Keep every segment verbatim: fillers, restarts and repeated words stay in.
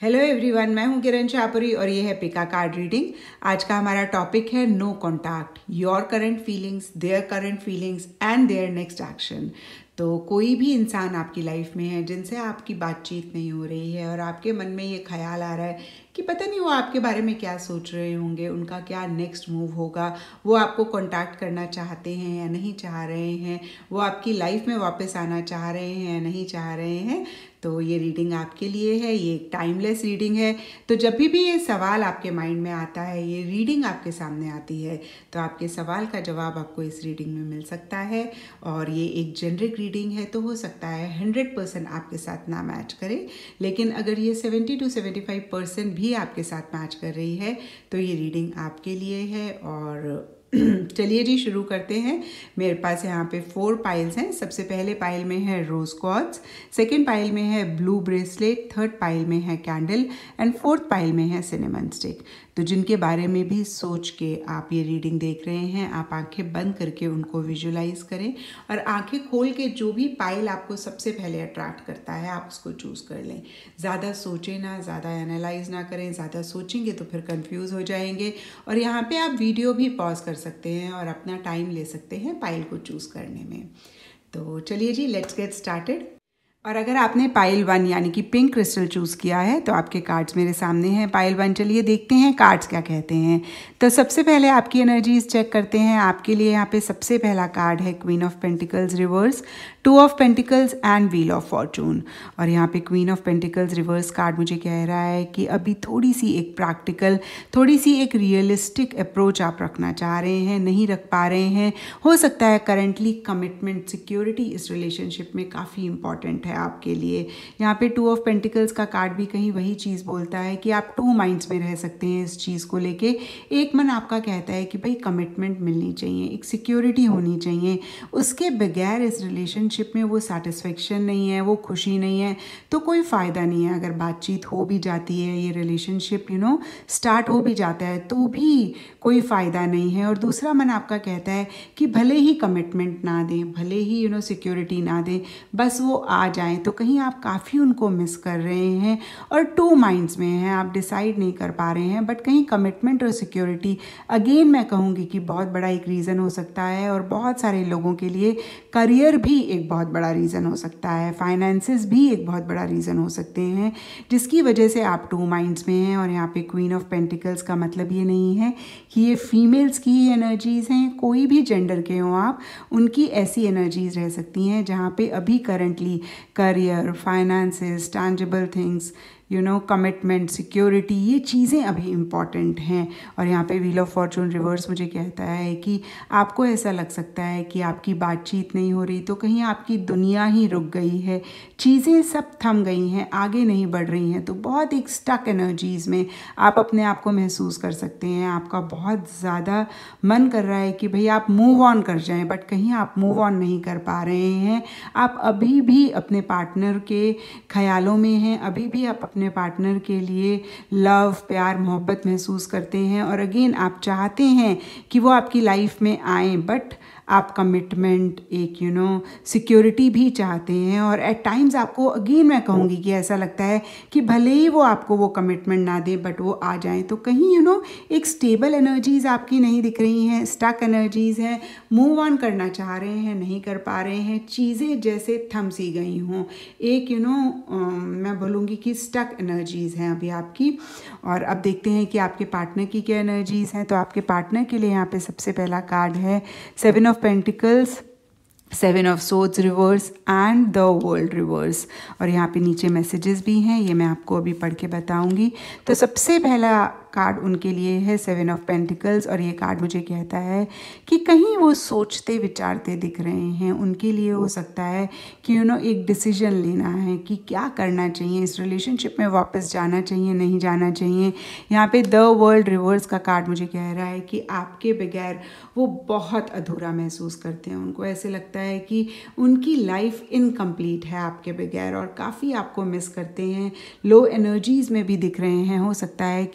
Hello everyone, मैं हूं किरण शाहपुरी और ये है पिका कार्ड रीडिंग। आज का हमारा टॉपिक है no contact, your current feelings, their current feelings and their next action. तो कोई भी इंसान आपकी लाइफ में है जिनसे आपकी बातचीत नहीं हो रही है और आपके मन में ये ख्याल आ रहा है कि पता नहीं वो आपके बारे में क्या सोच रहे होंगे, उनका क्या नेक्स्ट मूव होगा, वो आपको कांटेक्ट करना चाहते हैं या नहीं चाह रहे हैं, वो आपकी लाइफ में वापस आना चाह रहे हैं या नहीं चाह रहे हैं, तो ये रीडिंग आपके लिए है। ये एक टाइमलेस रीडिंग है। तो जब भी भी ये सवाल आपके माइंड में आता है, ये रीडिंग आपके सामने आती है, तो आपके सवाल का जवाब आपको इस रीडिंग में मिल सकता है। और ये एक जेनरिक रीडिंग है, तो हो सकता है हंड्रेड परसेंट आपके साथ ना मैच करे, लेकिन अगर ये seventy two seventy five percent भी आपके साथ मैच कर रही है तो ये रीडिंग आपके लिए है। और चलिए जी शुरू करते हैं। मेरे पास यहाँ पे फोर पाइल्स हैं। सबसे पहले पाइल में है रोज क्वार्ट्ज, सेकेंड पाइल में है ब्लू ब्रेसलेट, थर्ड पाइल में है कैंडल एंड फोर्थ पाइल में है सिनेमन स्टिक। तो जिनके बारे में भी सोच के आप ये रीडिंग देख रहे हैं, आप आंखें बंद करके उनको विजुलाइज करें और आंखें खोल के जो भी पाइल आपको सबसे पहले अट्रैक्ट करता है आप उसको चूज़ कर लें। ज़्यादा सोचें ना, ज़्यादा एनालाइज ना करें। ज़्यादा सोचेंगे तो फिर कंफ्यूज हो जाएंगे। और यहाँ पे आप वीडियो भी पॉज कर सकते हैं और अपना टाइम ले सकते हैं पाइल को चूज़ करने में। तो चलिए जी, लेट्स गेट स्टार्टेड। और अगर आपने पाइल वन यानी कि पिंक क्रिस्टल चूज़ किया है तो आपके कार्ड्स मेरे सामने हैं। पाइल वन, चलिए देखते हैं कार्ड्स क्या कहते हैं। तो सबसे पहले आपकी एनर्जीज चेक करते हैं। आपके लिए यहाँ पे सबसे पहला कार्ड है queen of pentacles reverse, two of pentacles and wheel of fortune. और यहाँ पे queen of pentacles reverse card मुझे कह रहा है कि अभी थोड़ी सी एक प्रैक्टिकल, थोड़ी सी एक रियलिस्टिक अप्रोच आप रखना चाह रहे हैं, नहीं रख पा रहे हैं। हो सकता है करंटली कमिटमेंट, सिक्योरिटी इस रिलेशनशिप में काफ़ी इंपॉर्टेंट है आपके लिए। यहाँ पे टू ऑफ पेंटिकल्स का कार्ड भी कहीं वही चीज़ बोलता है कि आप टू माइंड्स में रह सकते हैं इस चीज़ को लेके। एक मन आपका कहता है कि भाई कमिटमेंट मिलनी चाहिए, एक सिक्योरिटी होनी चाहिए, उसके बगैर इस रिलेशनशिप में वो सेटिस्फेक्शन नहीं है, वो खुशी नहीं है, तो कोई फ़ायदा नहीं है। अगर बातचीत हो भी जाती है, ये रिलेशनशिप यू नो स्टार्ट हो भी जाता है तो भी कोई फ़ायदा नहीं है। और दूसरा मन आपका कहता है कि भले ही कमिटमेंट ना दें, भले ही यू नो सिक्योरिटी ना दें, बस वो आ जाए। तो कहीं आप काफ़ी उनको मिस कर रहे हैं और टू माइंड्स में हैं, आप डिसाइड नहीं कर पा रहे हैं। बट कहीं कमिटमेंट और सिक्योरिटी अगेन मैं कहूँगी कि बहुत बड़ा एक रीज़न हो सकता है। और बहुत सारे लोगों के लिए करियर भी एक बहुत बड़ा रीज़न हो सकता है, फाइनेंसेस भी एक बहुत बड़ा रीज़न हो सकते हैं, जिसकी वजह से आप टू माइंड्स में हैं। और यहाँ पे क्वीन ऑफ पेंटिकल्स का मतलब ये नहीं है कि ये फीमेल्स की ही एनर्जीज़ हैं, कोई भी जेंडर के हों आप, उनकी ऐसी एनर्जीज़ रह सकती हैं जहाँ पे अभी currently career, finances, tangible things, you know commitment, security, ये चीज़ें अभी इम्पॉर्टेंट हैं। और यहाँ पे व्हील ऑफ फॉर्चून रिवर्स मुझे कहता है कि आपको ऐसा लग सकता है कि आपकी बातचीत नहीं हो रही, तो कहीं आपकी दुनिया ही रुक गई है, चीज़ें सब थम गई हैं, आगे नहीं बढ़ रही हैं। तो बहुत एक स्टक एनर्जीज़ में आप अपने आप को महसूस कर सकते हैं। आपका बहुत ज़्यादा मन कर रहा है कि भाई आप मूव ऑन कर जाएं, बट कहीं आप मूव ऑन नहीं कर पा रहे हैं। आप अभी भी अपने पार्टनर के ख्यालों में हैं, अभी भी आप अपने पार्टनर के लिए लव, प्यार, मोहब्बत महसूस करते हैं। और अगेन आप चाहते हैं कि वो आपकी लाइफ में आए, बट आप कमिटमेंट, एक यू नो सिक्योरिटी भी चाहते हैं। और एट टाइम्स आपको अगेन मैं कहूँगी कि ऐसा लगता है कि भले ही वो आपको वो कमिटमेंट ना दे बट वो आ जाएं, तो कहीं यू नो एक स्टेबल एनर्जीज़ आपकी नहीं दिख रही हैं, स्टक एनर्जीज़ हैं, मूव ऑन करना चाह रहे हैं, नहीं कर पा रहे हैं, चीज़ें जैसे थम सी गई हों, एक यू नो मैं बोलूँगी कि स्टक एनर्जीज़ हैं अभी आपकी। और अब देखते हैं कि आपके पार्टनर की क्या एनर्जीज़ हैं। तो आपके पार्टनर के लिए यहाँ पे सबसे पहला कार्ड है seven of pentacles, seven of swords reverse and the world reverse. और यहाँ पे नीचे मैसेजेस भी हैं, ये मैं आपको अभी पढ़ के बताऊंगी। तो सबसे पहला कार्ड उनके लिए है सेवन ऑफ पेंटिकल्स और ये कार्ड मुझे कहता है कि कहीं वो सोचते विचारते दिख रहे हैं। उनके लिए हो सकता है कि यू नो एक डिसीजन लेना है कि क्या करना चाहिए, इस रिलेशनशिप में वापस जाना चाहिए, नहीं जाना चाहिए। यहाँ पे द वर्ल्ड रिवर्स का कार्ड मुझे कह रहा है कि आपके बगैर वो बहुत अधूरा महसूस करते हैं। उनको ऐसे लगता है कि उनकी लाइफ इनकम्प्लीट है आपके बगैर और काफ़ी आपको मिस करते हैं। लो एनर्जीज़ में भी दिख रहे हैं। हो सकता है किसी भी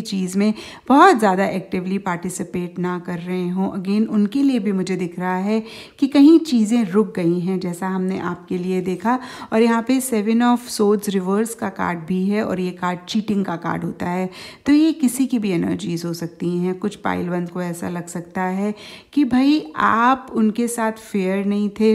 चीज़ में बहुत ज़्यादा एक्टिवली पार्टिसिपेट ना कर रहे हों। अगेन उनके लिए भी मुझे दिख रहा है कि कहीं चीज़ें रुक गई हैं, जैसा हमने आपके लिए देखा। और यहाँ पे सेवन ऑफ सोर्ड्स रिवर्स का कार्ड भी है और ये कार्ड चीटिंग का कार्ड होता है। तो ये किसी की भी एनर्जीज हो सकती हैं। कुछ पाइल वन को ऐसा लग सकता है कि भाई आप उनके साथ फेयर नहीं थे,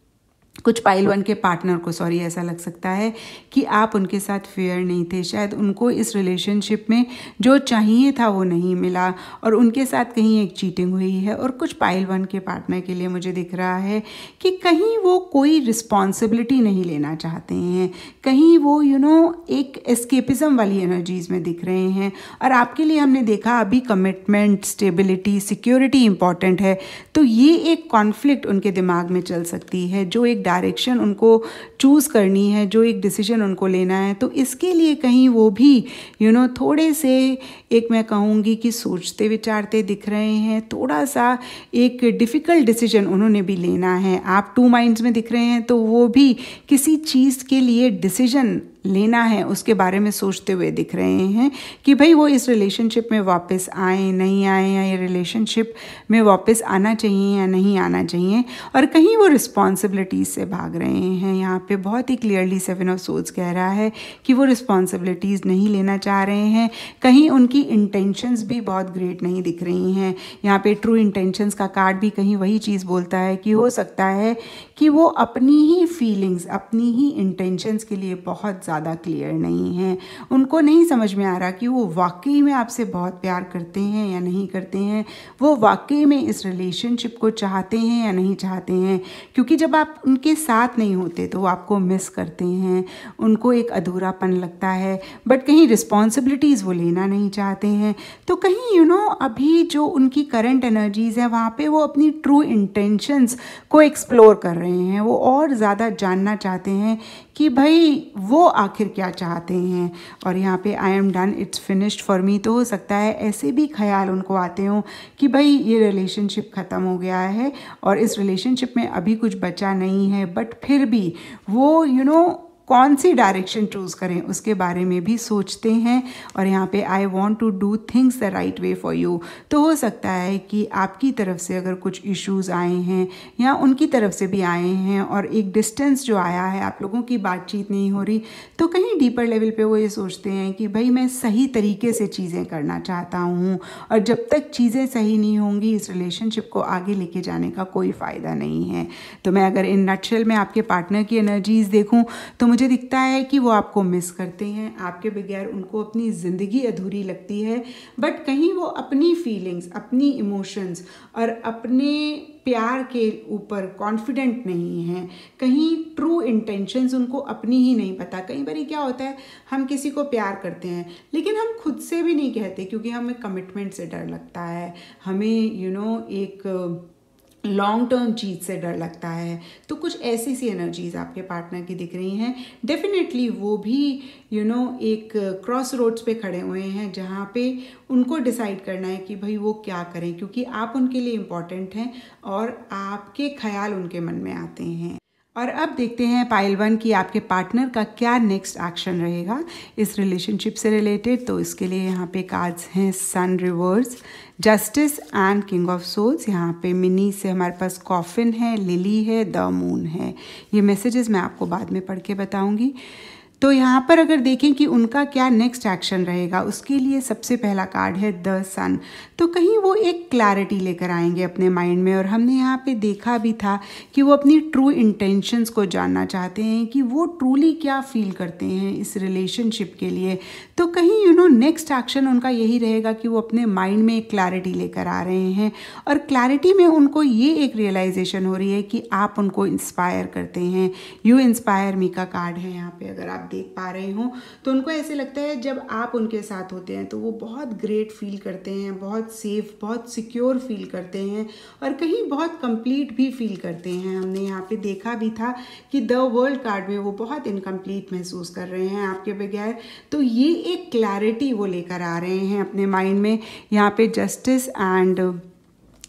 कुछ पाइल वन के पार्टनर को सॉरी ऐसा लग सकता है कि आप उनके साथ फेयर नहीं थे। शायद उनको इस रिलेशनशिप में जो चाहिए था वो नहीं मिला और उनके साथ कहीं एक चीटिंग हुई है। और कुछ पाइल वन के पार्टनर के लिए मुझे दिख रहा है कि कहीं वो कोई रिस्पॉन्सिबिलिटी नहीं लेना चाहते हैं, कहीं वो यू you नो know, एक एस्केपिज्म वाली एनर्जीज में दिख रहे हैं। और आपके लिए हमने देखा अभी कमिटमेंट, स्टेबिलिटी, सिक्योरिटी इंपॉर्टेंट है। तो ये एक कॉन्फ्लिक्ट उनके दिमाग में चल सकती है, जो एक डायरेक्शन उनको चूज़ करनी है, जो एक डिसीजन उनको लेना है। तो इसके लिए कहीं वो भी यू you नो know, थोड़े से एक मैं कहूँगी कि सोचते विचारते दिख रहे हैं। थोड़ा सा एक डिफ़िकल्ट डिसीजन उन्होंने भी लेना है। आप टू माइंड्स में दिख रहे हैं, तो वो भी किसी चीज़ के लिए डिसीजन लेना है उसके बारे में सोचते हुए दिख रहे हैं कि भाई वो इस रिलेशनशिप में वापस आए नहीं आए, या ये रिलेशनशिप में वापस आना चाहिए या नहीं आना चाहिए। और कहीं वो रिस्पॉन्सिबिलिटीज़ से भाग रहे हैं। यहाँ पे बहुत ही क्लियरली सेवन ऑफ सोर्ड्स कह रहा है कि वो रिस्पॉन्सिबिलिटीज़ नहीं लेना चाह रहे हैं। कहीं उनकी इंटेंशंस भी बहुत ग्रेट नहीं दिख रही हैं। यहाँ पे ट्रू इंटेंशंस का कार्ड भी कहीं वही चीज़ बोलता है कि हो सकता है कि वो अपनी ही फीलिंग्स, अपनी ही इंटेंशंस के लिए बहुत ज़्यादा क्लियर नहीं हैं। उनको नहीं समझ में आ रहा कि वो वाकई में आपसे बहुत प्यार करते हैं या नहीं करते हैं, वो वाकई में इस रिलेशनशिप को चाहते हैं या नहीं चाहते हैं। क्योंकि जब आप उनके साथ नहीं होते तो वो आपको मिस करते हैं, उनको एक अधूरापन लगता है, बट कहीं रिस्पॉन्सिबिलिटीज़ वो लेना नहीं चाहते हैं। तो कहीं यू नो अभी जो उनकी करंट एनर्जीज़ है वहाँ पे वो अपनी ट्रू इंटेंशंस को एक्सप्लोर कर रहे हैं। वो और ज़्यादा जानना चाहते हैं कि भाई वो आखिर क्या चाहते हैं। और यहाँ पे I am done, it's finished for me. तो हो सकता है ऐसे भी ख्याल उनको आते हों कि भाई ये रिलेशनशिप ख़त्म हो गया है और इस रिलेशनशिप में अभी कुछ बचा नहीं है, बट फिर भी वो यू you नो know, कौन सी डायरेक्शन चूज़ करें उसके बारे में भी सोचते हैं। और यहाँ पे I want to do things the right way for you. तो हो सकता है कि आपकी तरफ से अगर कुछ इश्यूज़ आए हैं या उनकी तरफ से भी आए हैं और एक डिस्टेंस जो आया है, आप लोगों की बातचीत नहीं हो रही, तो कहीं डीपर लेवल पे वो ये सोचते हैं कि भाई मैं सही तरीके से चीज़ें करना चाहता हूँ और जब तक चीज़ें सही नहीं होंगी इस रिलेशनशिप को आगे लेके जाने का कोई फ़ायदा नहीं है। तो मैं अगर इन नटशेल में आपके पार्टनर की एनर्जीज़ देखूँ तो मुझे दिखता है कि वो आपको मिस करते हैं, आपके बगैर उनको अपनी ज़िंदगी अधूरी लगती है। बट कहीं वो अपनी फीलिंग्स, अपनी इमोशंस और अपने प्यार के ऊपर कॉन्फिडेंट नहीं हैं। कहीं ट्रू इंटेंशंस उनको अपनी ही नहीं पता। कई बार क्या होता है, हम किसी को प्यार करते हैं लेकिन हम खुद से भी नहीं कहते क्योंकि हमें कमिटमेंट से डर लगता है, हमें यू you नो know, एक लॉन्ग टर्म चीज़ से डर लगता है। तो कुछ ऐसी सी एनर्जीज़ आपके पार्टनर की दिख रही हैं। डेफिनेटली वो भी यू नो एक क्रॉस रोड्स पे खड़े हुए हैं जहाँ पे उनको डिसाइड करना है कि भाई वो क्या करें, क्योंकि आप उनके लिए इम्पॉर्टेंट हैं और आपके ख्याल उनके मन में आते हैं। और अब देखते हैं पाइल वन की आपके पार्टनर का क्या नेक्स्ट एक्शन रहेगा इस रिलेशनशिप से रिलेटेड। तो इसके लिए यहाँ पे कार्ड्स हैं sun reverse, justice and king of souls. यहाँ पे मिनी से हमारे पास कॉफिन है, लिली है, द मून है। ये मैसेजेस मैं आपको बाद में पढ़ के बताऊँगी। तो यहाँ पर अगर देखें कि उनका क्या नेक्स्ट एक्शन रहेगा, उसके लिए सबसे पहला कार्ड है द सन। तो कहीं वो एक क्लैरिटी लेकर आएंगे अपने माइंड में। और हमने यहाँ पे देखा भी था कि वो अपनी ट्रू इंटेंशंस को जानना चाहते हैं कि वो ट्रूली क्या फील करते हैं इस रिलेशनशिप के लिए। तो कहीं यू नो नेक्स्ट एक्शन उनका यही रहेगा कि वो अपने माइंड में एक क्लैरिटी लेकर आ रहे हैं। और क्लैरिटी में उनको ये एक रियलाइजेशन हो रही है कि आप उनको इंस्पायर करते हैं। यू इंस्पायर मी का कार्ड है यहाँ पे, अगर आप देख पा रहे हो। तो उनको ऐसे लगता है जब आप उनके साथ होते हैं तो वो बहुत ग्रेट फील करते हैं, बहुत सेफ, बहुत सिक्योर फील करते हैं और कहीं बहुत कंप्लीट भी फील करते हैं। हमने यहाँ पे देखा भी था कि द वर्ल्ड कार्ड में वो बहुत इनकम्प्लीट महसूस कर रहे हैं आपके बगैर। तो ये एक क्लैरिटी वो लेकर आ रहे हैं अपने माइंड में। यहाँ पे justice and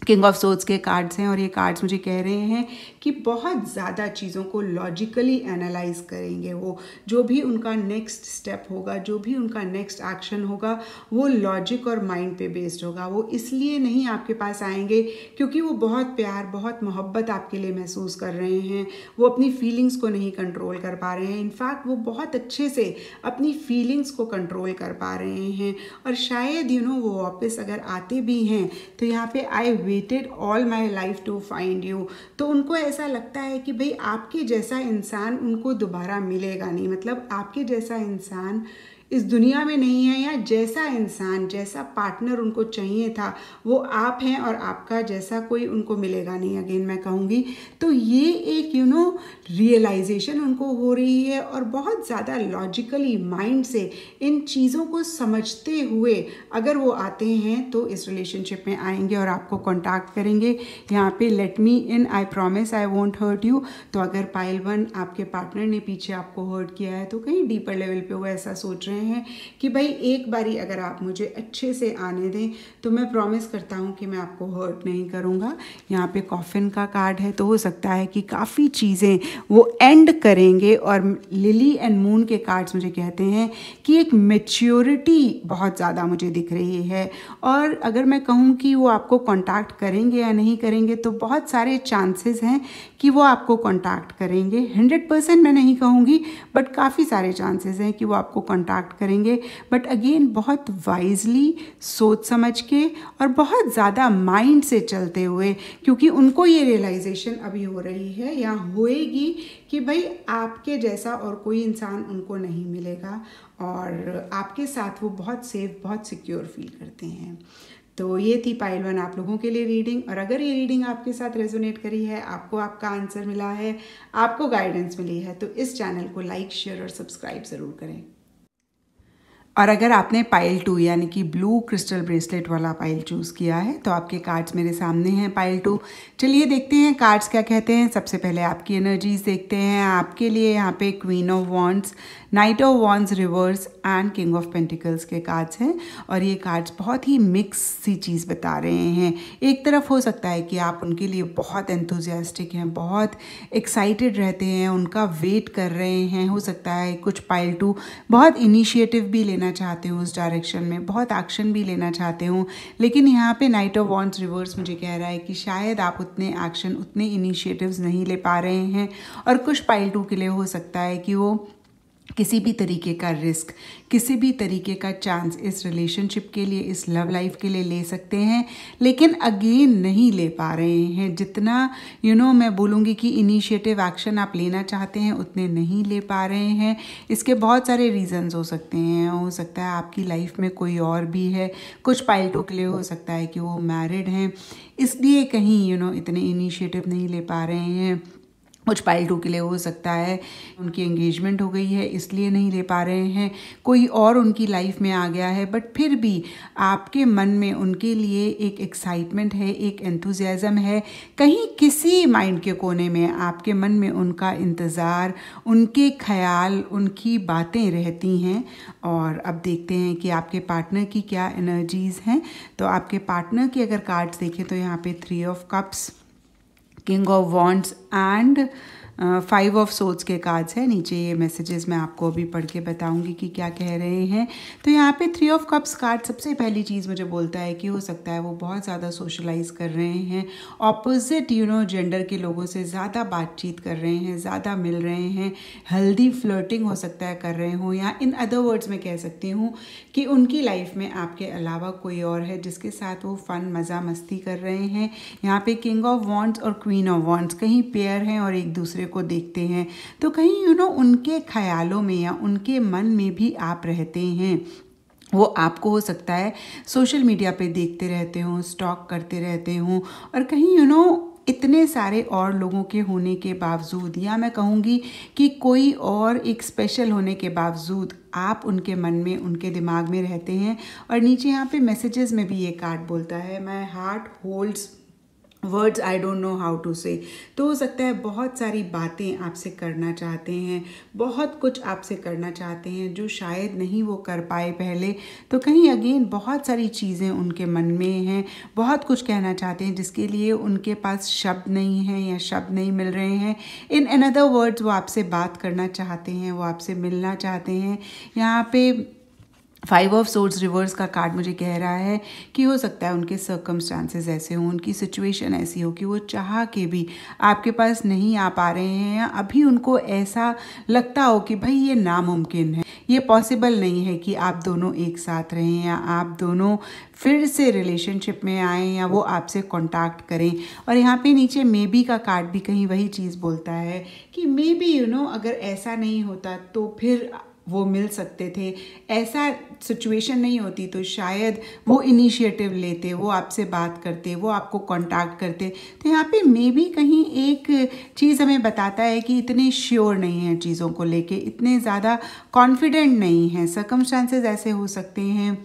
king of swords के कार्ड्स हैं और ये कार्ड्स मुझे कह रहे हैं कि बहुत ज़्यादा चीज़ों को लॉजिकली एनालाइज करेंगे। वो जो भी उनका नेक्स्ट स्टेप होगा, जो भी उनका नेक्स्ट एक्शन होगा, वो लॉजिक और माइंड पे बेस्ड होगा। वो इसलिए नहीं आपके पास आएंगे क्योंकि वो बहुत प्यार, बहुत मोहब्बत आपके लिए महसूस कर रहे हैं। वो अपनी फीलिंग्स को नहीं कंट्रोल कर पा रहे हैं। इनफैक्ट वो बहुत अच्छे से अपनी फीलिंग्स को कंट्रोल कर पा रहे हैं। और शायद यू नो वो वापस अगर आते भी हैं तो यहाँ पे I waited all my life to find you. तो उनको ऐसा लगता है कि भाई आपके जैसा इंसान उनको दोबारा मिलेगा नहीं, मतलब आपके जैसा इंसान इस दुनिया में नहीं है, या जैसा इंसान, जैसा पार्टनर उनको चाहिए था वो आप हैं और आपका जैसा कोई उनको मिलेगा नहीं। अगेन मैं कहूँगी तो ये एक यू नो रियलाइजेशन उनको हो रही है और बहुत ज़्यादा लॉजिकली माइंड से इन चीज़ों को समझते हुए अगर वो आते हैं तो इस रिलेशनशिप में आएंगे और आपको कॉन्टैक्ट करेंगे। यहाँ पे let me in, I promise I won't hurt you. तो अगर पाइल वन आपके पार्टनर ने पीछे आपको हर्ट किया है तो कहीं डीपर लेवल पे वो ऐसा सोच रहे हैं कि भाई एक बारी अगर आप मुझे अच्छे से आने दें तो मैं प्रॉमिस करता हूँ कि मैं आपको हर्ट नहीं करूँगा। यहाँ पे कॉफिन का कार्ड है तो हो सकता है कि काफ़ी चीज़ें वो एंड करेंगे। और लिली एंड मून के कार्ड्स मुझे कहते हैं कि एक मैच्योरिटी बहुत ज़्यादा मुझे दिख रही है। और अगर मैं कहूँ कि वो आपको कॉन्टैक्ट करेंगे या नहीं करेंगे तो बहुत सारे चांसेस हैं कि वो आपको कॉन्टैक्ट करेंगे। हंड्रेड परसेंट मैं नहीं कहूँगी बट काफ़ी सारे चांसेस हैं कि वो आपको कॉन्टैक्ट करेंगे। बट अगेन बहुत वाइजली, सोच समझ के और बहुत ज़्यादा माइंड से चलते हुए, क्योंकि उनको ये रियलाइजेशन अभी हो रही है या होएगी कि भाई आपके जैसा और कोई इंसान उनको नहीं मिलेगा और आपके साथ वो बहुत सेफ, बहुत सिक्योर फील करते हैं। तो ये थी पाइल वन आप लोगों के लिए रीडिंग। और अगर ये रीडिंग आपके साथ रेजोनेट करी है, आपको आपका आंसर मिला है, आपको गाइडेंस मिली है, तो इस चैनल को लाइक, शेयर और सब्सक्राइब ज़रूर करें। और अगर आपने पाइल टू यानी कि ब्लू क्रिस्टल ब्रेसलेट वाला पाइल चूज़ किया है तो आपके कार्ड्स मेरे सामने हैं पाइल टू। चलिए देखते हैं कार्ड्स क्या कहते हैं। सबसे पहले आपकी एनर्जीज देखते हैं। आपके लिए यहाँ पे queen of wands, knight of wands reverse and king of pentacles के कार्ड्स हैं। और ये कार्ड्स बहुत ही मिक्स सी चीज़ बता रहे हैं। एक तरफ हो सकता है कि आप उनके लिए बहुत एंथुजियास्टिक हैं, बहुत एक्साइटेड रहते हैं, उनका वेट कर रहे हैं। हो सकता है कुछ पाइल टू बहुत इनिशिएटिव भी लेना चाहते हो उस डायरेक्शन में, बहुत एक्शन भी लेना चाहते हो। लेकिन यहाँ पे नाइट ऑफ वॉन्ड्स रिवर्स मुझे कह रहा है कि शायद आप उतने एक्शन, उतने इनिशिएटिव्स नहीं ले पा रहे हैं। और कुछ पाइल टू के लिए हो सकता है कि वो किसी भी तरीके का रिस्क, किसी भी तरीके का चांस इस रिलेशनशिप के लिए, इस लव लाइफ के लिए ले सकते हैं, लेकिन अगेन नहीं ले पा रहे हैं। जितना यू you नो know, मैं बोलूँगी कि इनिशिएटिव एक्शन आप लेना चाहते हैं उतने नहीं ले पा रहे हैं। इसके बहुत सारे रीजंस हो सकते हैं। हो सकता है आपकी लाइफ में कोई और भी है। कुछ पाइल टू के लिए हो सकता है कि वो मैरिड हैं, इसलिए कहीं यू नो इतने इनिशिएटिव नहीं ले पा रहे हैं। कुछ पाइल टू के लिए हो सकता है उनकी एंगेजमेंट हो गई है इसलिए नहीं ले पा रहे हैं। कोई और उनकी लाइफ में आ गया है, बट फिर भी आपके मन में उनके लिए एक एक्साइटमेंट है, एक एंथुजियाज्म है। कहीं किसी माइंड के कोने में आपके मन में उनका इंतज़ार, उनके ख्याल, उनकी बातें रहती हैं। और अब देखते हैं कि आपके पार्टनर की क्या एनर्जीज़ हैं। तो आपके पार्टनर की अगर कार्ड्स देखें तो यहाँ पे three of cups, king of wands and five of swords के कार्ड्स हैं। नीचे ये मैसेजेस मैं आपको अभी पढ़ के बताऊंगी कि क्या कह रहे हैं। तो यहाँ पे थ्री ऑफ कप्स कार्ड सबसे पहली चीज़ मुझे बोलता है कि हो सकता है वो बहुत ज़्यादा सोशलाइज कर रहे हैं, ऑपोजिट यू नो जेंडर के लोगों से ज़्यादा बातचीत कर रहे हैं, ज़्यादा मिल रहे हैं, हेल्दी फ्लर्टिंग हो सकता है कर रहे हों, या इन अदर वर्ड्स में कह सकती हूँ कि उनकी लाइफ में आपके अलावा कोई और है जिसके साथ वो फ़न, मज़ा, मस्ती कर रहे हैं। यहाँ पे किंग ऑफ वॉन्ड्स और क्वीन ऑफ वॉन्ड्स कहीं पेयर हैं और एक दूसरे को देखते हैं। तो कहीं यू नो उनके ख्यालों में या उनके मन में भी आप रहते हैं। वो आपको हो सकता है सोशल मीडिया पे देखते रहते हों, स्टॉक करते रहते हों, और कहीं यू नो इतने सारे और लोगों के होने के बावजूद, या मैं कहूँगी कि कोई और एक स्पेशल होने के बावजूद आप उनके मन में, उनके दिमाग में रहते हैं। और नीचे यहाँ पे मैसेजेस में भी ये कार्ड बोलता है, my heart holds words I don't know how to say. तो हो सकता है बहुत सारी बातें आपसे करना चाहते हैं, बहुत कुछ आपसे करना चाहते हैं जो शायद नहीं वो कर पाए पहले। तो कहीं अगेन बहुत सारी चीज़ें उनके मन में हैं, बहुत कुछ कहना चाहते हैं जिसके लिए उनके पास शब्द नहीं है या शब्द नहीं मिल रहे हैं। इन अनदर वर्ड्स वो आपसे बात करना चाहते हैं, वो आपसे मिलना चाहते हैं। यहाँ पे फाइव ऑफ सोर्ड्स रिवर्स का कार्ड मुझे कह रहा है कि हो सकता है उनके सर्कमस्टांसेस ऐसे हों, उनकी सिचुएशन ऐसी हो कि वो चाह के भी आपके पास नहीं आ पा रहे हैं, या अभी उनको ऐसा लगता हो कि भाई ये नामुमकिन है, ये पॉसिबल नहीं है कि आप दोनों एक साथ रहें या आप दोनों फिर से रिलेशनशिप में आएँ या वो आपसे कांटेक्ट करें। और यहाँ पे नीचे मे बी का कार्ड भी कहीं वही चीज़ बोलता है कि मे बी यू नो अगर ऐसा नहीं होता तो फिर वो मिल सकते थे, ऐसा सिचुएशन नहीं होती तो शायद वो इनिशिएटिव लेते, वो आपसे बात करते, वो आपको कांटेक्ट करते। तो यहाँ पे मे बी कहीं एक चीज़ हमें बताता है कि इतने श्योर नहीं हैं चीज़ों को लेके, इतने ज़्यादा कॉन्फिडेंट नहीं हैं। सर्कमस्टांसेस ऐसे हो सकते हैं।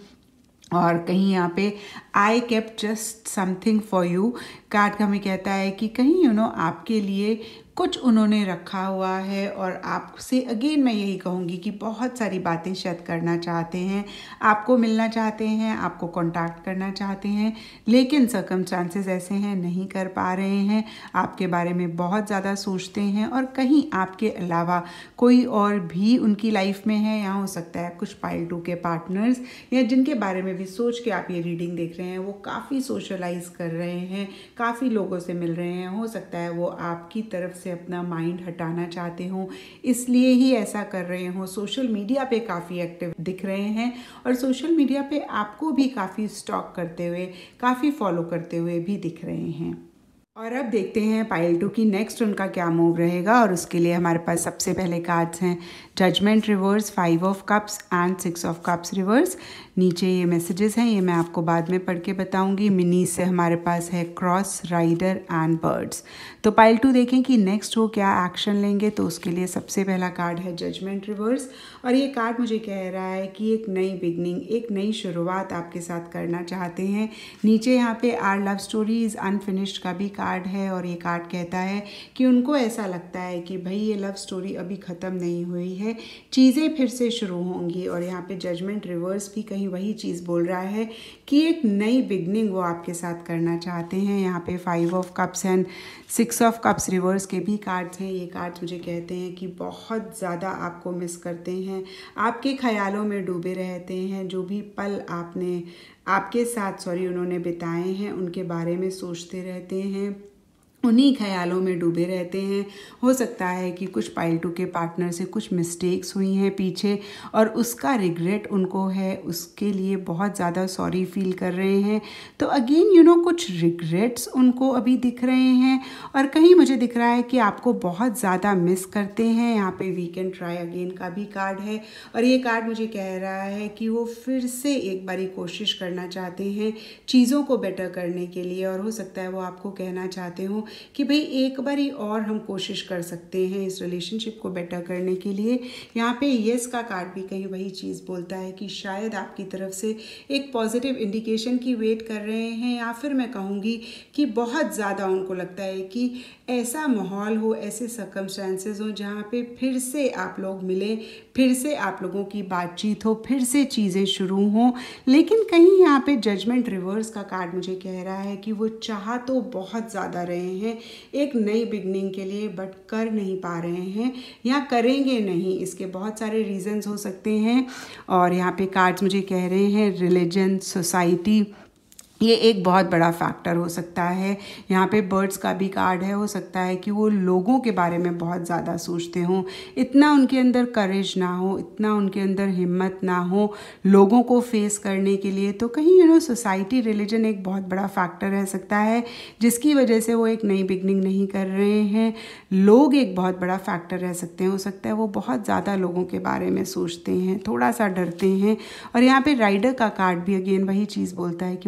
और कहीं यहाँ पे I kept just something for you card हमें कहता है कि कहीं यू नो आपके लिए कुछ उन्होंने रखा हुआ है और आपसे अगेन मैं यही कहूँगी कि बहुत सारी बातें शायद करना चाहते हैं, आपको मिलना चाहते हैं, आपको कांटेक्ट करना चाहते हैं, लेकिन सर्कमस्टांसेस ऐसे हैं नहीं कर पा रहे हैं, आपके बारे में बहुत ज़्यादा सोचते हैं और कहीं आपके अलावा कोई और भी उनकी लाइफ में है। यहाँ हो सकता है कुछ पाइल टू के पार्टनर्स या जिनके बारे में भी सोच के आप ये रीडिंग देख रहे हैं वो काफ़ी सोशलाइज कर रहे हैं, काफ़ी लोगों से मिल रहे हैं। हो सकता है वो आपकी तरफ से अपना माइंड हटाना चाहते हों, इसलिए ही ऐसा कर रहे हों। सोशल मीडिया पे काफ़ी एक्टिव दिख रहे हैं और सोशल मीडिया पे आपको भी काफ़ी स्टॉक करते हुए, काफ़ी फॉलो करते हुए भी दिख रहे हैं। और अब देखते हैं पाइल टू की नेक्स्ट उनका क्या मूव रहेगा। और उसके लिए हमारे पास सबसे पहले कार्ड्स हैं judgement reverse, five of cups and six of cups reverse. नीचे ये मैसेजेस हैं, ये मैं आपको बाद में पढ़ के बताऊंगी। मिनी से हमारे पास है क्रॉस, राइडर एंड बर्ड्स। तो पाइल टू देखें कि नेक्स्ट वो क्या एक्शन लेंगे। तो उसके लिए सबसे पहला कार्ड है जजमेंट रिवर्स और ये कार्ड मुझे कह रहा है कि एक नई बिगनिंग, एक नई शुरुआत आपके साथ करना चाहते हैं। नीचे यहाँ पे आर लव स्टोरीज अनफिनिश्ड का भी कार्ड है और ये कार्ड कहता है कि उनको ऐसा लगता है कि भाई ये लव स्टोरी अभी ख़त्म नहीं हुई है, चीज़ें फिर से शुरू होंगी। और यहाँ पे जजमेंट रिवर्स भी कहीं वही चीज़ बोल रहा है कि एक नई बिगनिंग वो आपके साथ करना चाहते हैं। यहाँ पे five of cups and six of cups reverse के भी कार्ड्स हैं। ये कार्ड्स मुझे कहते हैं कि बहुत ज़्यादा आपको मिस करते हैं, आपके ख्यालों में डूबे रहते हैं। जो भी पल आपने आपके साथ सॉरी उन्होंने बिताए हैं उनके बारे में सोचते रहते हैं, उन्हीं ख्यालों में डूबे रहते हैं। हो सकता है कि कुछ पाइल टू के पार्टनर से कुछ मिस्टेक्स हुई हैं पीछे और उसका रिग्रेट उनको है, उसके लिए बहुत ज़्यादा सॉरी फील कर रहे हैं। तो अगेन यू नो कुछ रिग्रेट्स उनको अभी दिख रहे हैं और कहीं मुझे दिख रहा है कि आपको बहुत ज़्यादा मिस करते हैं। यहाँ पे वी कैन ट्राई अगेन का भी कार्ड है और ये कार्ड मुझे कह रहा है कि वो फिर से एक बारी कोशिश करना चाहते हैं चीज़ों को बेटर करने के लिए। और हो सकता है वो आपको कहना चाहते हो कि भाई एक बारी और हम कोशिश कर सकते हैं इस रिलेशनशिप को बेटर करने के लिए। यहाँ पे येस का कार्ड भी कहीं वही चीज़ बोलता है कि शायद आपकी तरफ से एक पॉजिटिव इंडिकेशन की वेट कर रहे हैं, या फिर मैं कहूँगी कि बहुत ज़्यादा उनको लगता है कि ऐसा माहौल हो, ऐसे सर्कमस्टांसेस हो जहाँ पे फिर से आप लोग मिलें, फिर से आप लोगों की बातचीत हो, फिर से चीज़ें शुरू हों। लेकिन कहीं यहाँ पे जजमेंट रिवर्स का कार्ड मुझे कह रहा है कि वो चाह तो बहुत ज़्यादा रहे हैं एक नई बिगनिंग के लिए, बट कर नहीं पा रहे हैं या करेंगे नहीं। इसके बहुत सारे रीजंस हो सकते हैं। और यहाँ पे कार्ड्स मुझे कह रहे हैं रिलीजन, सोसाइटी, ये एक बहुत बड़ा फैक्टर हो सकता है। यहाँ पे बर्ड्स का भी कार्ड है। हो सकता है कि वो लोगों के बारे में बहुत ज़्यादा सोचते हों, इतना उनके अंदर करेज ना हो, इतना उनके अंदर हिम्मत ना हो लोगों को फेस करने के लिए। तो कहीं यू नो सोसाइटी, रिलीजन एक बहुत बड़ा फैक्टर रह सकता है जिसकी वजह से वो एक नई बिगनिंग नहीं कर रहे हैं। लोग एक बहुत बड़ा फैक्टर रह सकते हैं। हो सकता है वो बहुत ज़्यादा लोगों के बारे में सोचते हैं, थोड़ा सा डरते हैं। और यहाँ पे राइडर का कार्ड भी अगेन वही चीज़ बोलता है कि वो आपके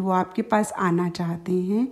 आपके पास आना चाहते हैं,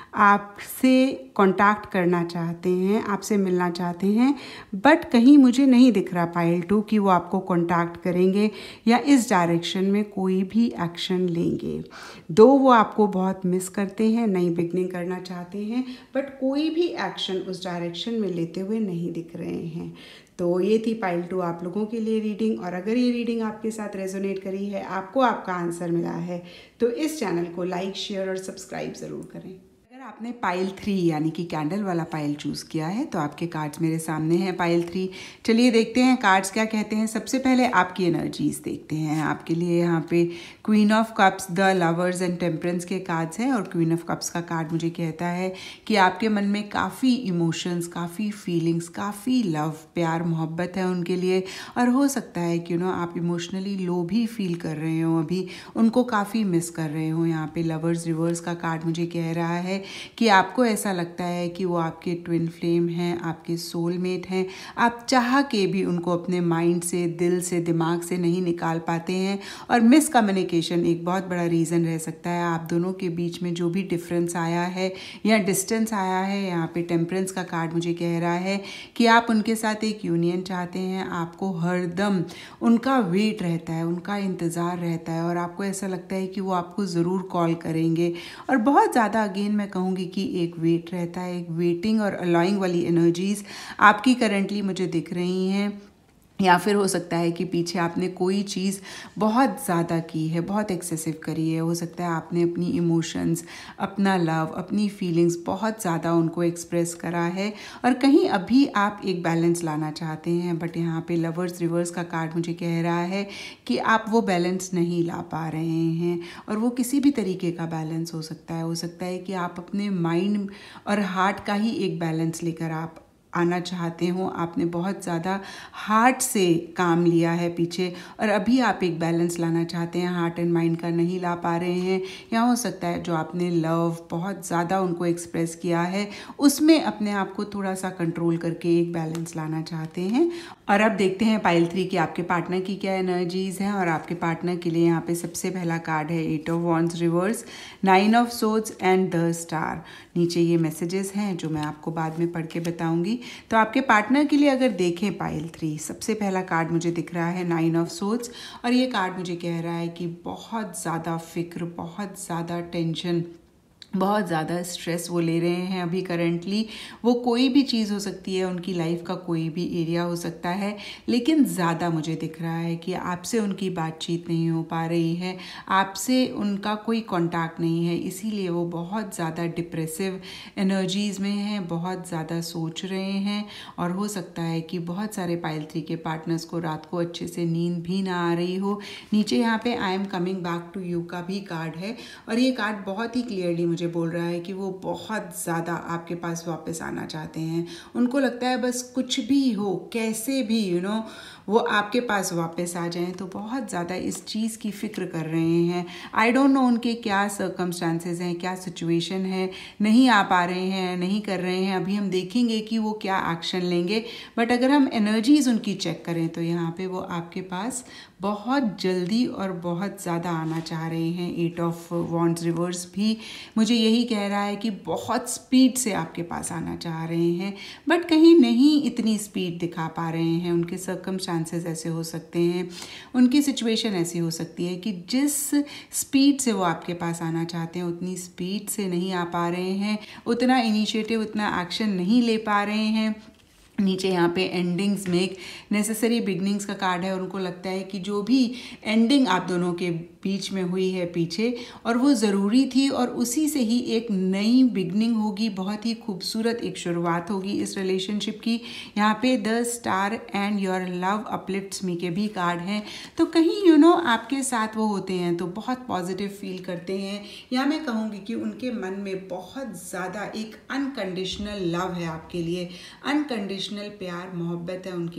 आपसे कांटेक्ट करना चाहते हैं, आपसे मिलना चाहते हैं, बट कहीं मुझे नहीं दिख रहा पाइल टू कि वो आपको कांटेक्ट करेंगे या इस डायरेक्शन में कोई भी एक्शन लेंगे। दो वो आपको बहुत मिस करते हैं, नई बिगनिंग करना चाहते हैं, बट कोई भी एक्शन उस डायरेक्शन में लेते हुए नहीं दिख रहे हैं। तो ये थी पाइल टू आप लोगों के लिए रीडिंग। और अगर ये रीडिंग आपके साथ रेजोनेट करी है, आपको आपका आंसर मिला है, तो इस चैनल को लाइक, शेयर और सब्सक्राइब ज़रूर करें। अगर आपने पाइल थ्री यानी कि कैंडल वाला पाइल चूज़ किया है तो आपके कार्ड्स मेरे सामने हैं पाइल थ्री। चलिए देखते हैं कार्ड्स क्या कहते हैं। सबसे पहले आपकी एनर्जीज देखते हैं। आपके लिए यहाँ पे queen of cups, the lovers and temperance के कार्ड्स हैं। और क्वीन ऑफ कप्स का कार्ड मुझे कहता है कि आपके मन में काफ़ी इमोशंस, काफ़ी फीलिंग्स, काफ़ी लव, प्यार, मोहब्बत है उनके लिए। और हो सकता है कि यू नो आप इमोशनली लो भी फील कर रहे हो, अभी उनको काफ़ी मिस कर रहे हो। यहाँ पे लवर्स रिवर्स का कार्ड मुझे कह रहा है कि आपको ऐसा लगता है कि वो आपके ट्विन फ्लेम हैं, आपके सोलमेट हैं। आप चाह के भी उनको अपने माइंड से, दिल से, दिमाग से नहीं निकाल पाते हैं। और मिसकम्युनिकेशन एक बहुत बड़ा रीज़न रह सकता है। आप दोनों के बीच में जो भी डिफरेंस आया है या डिस्टेंस आया है, यहाँ पे टेम्परेंस का कार्ड मुझे कह रहा है कि आप उनके साथ एक यूनियन चाहते हैं। आपको हरदम उनका वेट रहता है, उनका इंतज़ार रहता है और आपको ऐसा लगता है कि वो आपको ज़रूर कॉल करेंगे। और बहुत ज़्यादा अगेन मैं कहूँगी कि एक वेट रहता है, एक वेटिंग और अलाउइंग वाली एनर्जीज आपकी करंटली मुझे दिख रही हैं। या फिर हो सकता है कि पीछे आपने कोई चीज़ बहुत ज़्यादा की है, बहुत एक्सेसिव करी है। हो सकता है आपने अपनी इमोशंस, अपना लव, अपनी फीलिंग्स बहुत ज़्यादा उनको एक्सप्रेस करा है और कहीं अभी आप एक बैलेंस लाना चाहते हैं। बट यहाँ पे लवर्स रिवर्स का कार्ड मुझे कह रहा है कि आप वो बैलेंस नहीं ला पा रहे हैं। और वो किसी भी तरीके का बैलेंस हो सकता है। हो सकता है कि आप अपने माइंड और हार्ट का ही एक बैलेंस लेकर आप आना चाहते हो। आपने बहुत ज़्यादा हार्ट से काम लिया है पीछे और अभी आप एक बैलेंस लाना चाहते हैं, हार्ट एंड माइंड का नहीं ला पा रहे हैं। या हो सकता है जो आपने लव बहुत ज़्यादा उनको एक्सप्रेस किया है उसमें अपने आप को थोड़ा सा कंट्रोल करके एक बैलेंस लाना चाहते हैं। और अब देखते हैं पाइल थ्री की आपके पार्टनर की क्या एनर्जीज हैं। और आपके पार्टनर के लिए यहाँ पे सबसे पहला कार्ड है eight of wands reverse, nine of swords and the star. नीचे ये मैसेजेस हैं जो मैं आपको बाद में पढ़ के बताऊंगी। तो आपके पार्टनर के लिए अगर देखें पाइल थ्री, सबसे पहला कार्ड मुझे दिख रहा है नाइन ऑफ सोर्ड्स। और ये कार्ड मुझे कह रहा है कि बहुत ज़्यादा फिक्र, बहुत ज़्यादा टेंशन, बहुत ज़्यादा स्ट्रेस वो ले रहे हैं अभी करंटली। वो कोई भी चीज़ हो सकती है, उनकी लाइफ का कोई भी एरिया हो सकता है, लेकिन ज़्यादा मुझे दिख रहा है कि आपसे उनकी बातचीत नहीं हो पा रही है, आपसे उनका कोई कांटेक्ट नहीं है। इसीलिए वो बहुत ज़्यादा डिप्रेसिव एनर्जीज़ में हैं, बहुत ज़्यादा सोच रहे हैं। और हो सकता है कि बहुत सारे पाइल थ्री के पार्टनर्स को रात को अच्छे से नींद भी ना आ रही हो। नीचे यहाँ पे I am coming back to you का भी कार्ड है और ये कार्ड बहुत ही क्लियरली मुझे बोल रहा है कि वो बहुत ज़्यादा आपके पास वापस आना चाहते हैं। उनको लगता है बस कुछ भी हो, कैसे भी यू नो वो आपके पास वापस आ जाएं। तो बहुत ज़्यादा इस चीज़ की फ़िक्र कर रहे हैं। आई डोंट नो उनके क्या सर्कमस्टांसेस हैं, क्या सिचुएशन है, नहीं आ पा रहे हैं, नहीं कर रहे हैं। अभी हम देखेंगे कि वो क्या एक्शन लेंगे। बट अगर हम एनर्जीज़ उनकी चेक करें तो यहाँ पे वो आपके पास बहुत जल्दी और बहुत ज़्यादा आना चाह रहे हैं। एट ऑफ वॉन्ड्स रिवर्स भी मुझे यही कह रहा है कि बहुत स्पीड से आपके पास आना चाह रहे हैं, बट कहीं नहीं इतनी स्पीड दिखा पा रहे हैं। उनके सर्कमस्टांसेस ऐसे हो सकते हैं, उनकी सिचुएशन ऐसी हो सकती है कि जिस स्पीड से वो आपके पास आना चाहते हैं उतनी स्पीड से नहीं आ पा रहे हैं, उतना इनिशिएटिव, उतना एक्शन नहीं ले पा रहे हैं। नीचे यहाँ पे एंडिंग्स मेक नेसेसरी बिगनिंग्स का कार्ड है और उनको लगता है कि जो भी एंडिंग आप दोनों के बीच में हुई है पीछे, और वो ज़रूरी थी और उसी से ही एक नई बिगनिंग होगी, बहुत ही खूबसूरत एक शुरुआत होगी इस रिलेशनशिप की। यहाँ पे the star and your love uplifts me के भी कार्ड हैं। तो कहीं यू नो आपके साथ वो होते हैं तो बहुत पॉजिटिव फील करते हैं, या मैं कहूँगी कि उनके मन में बहुत ज़्यादा एक अनकंडीशनल लव है आपके लिए, अनकंडीशनल प्यार, मोहब्बत है उनके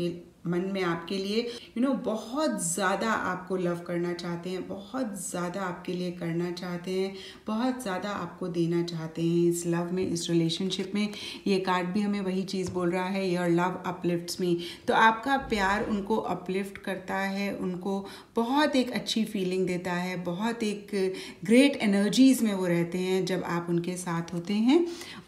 मन में आपके लिए यू नो बहुत ज़्यादा आपको लव करना चाहते हैं, बहुत ज़्यादा आपके लिए करना चाहते हैं, बहुत ज़्यादा आपको देना चाहते हैं इस लव में, इस रिलेशनशिप में। ये कार्ड भी हमें वही चीज़ बोल रहा है, योर लव अपलिफ्ट्स मी। तो आपका प्यार उनको अपलिफ्ट करता है, उनको बहुत एक अच्छी फीलिंग देता है, बहुत एक ग्रेट एनर्जीज़ में वो रहते हैं जब आप उनके साथ होते हैं।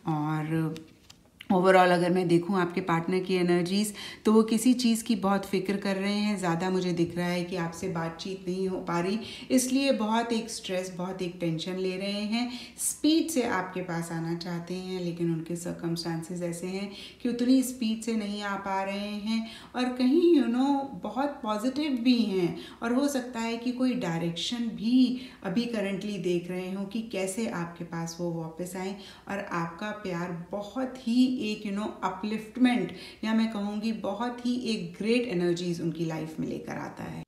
और ओवरऑल अगर मैं देखूं आपके पार्टनर की एनर्जीज़, तो वो किसी चीज़ की बहुत फिक्र कर रहे हैं। ज़्यादा मुझे दिख रहा है कि आपसे बातचीत नहीं हो पा रही, इसलिए बहुत एक स्ट्रेस, बहुत एक टेंशन ले रहे हैं। स्पीड से आपके पास आना चाहते हैं, लेकिन उनके सर्कमस्टांसेस ऐसे हैं कि उतनी स्पीड से नहीं आ पा रहे हैं। और कहीं यू नो बहुत पॉजिटिव भी हैं, और हो सकता है कि कोई डायरेक्शन भी अभी करंटली देख रहे हो कि कैसे आपके पास वो वापस आए। और आपका प्यार बहुत ही एक यू नो अपलिफ्टमेंट, या मैं कहूँगी बहुत ही एक ग्रेट एनर्जीज उनकी लाइफ में लेकर आता है।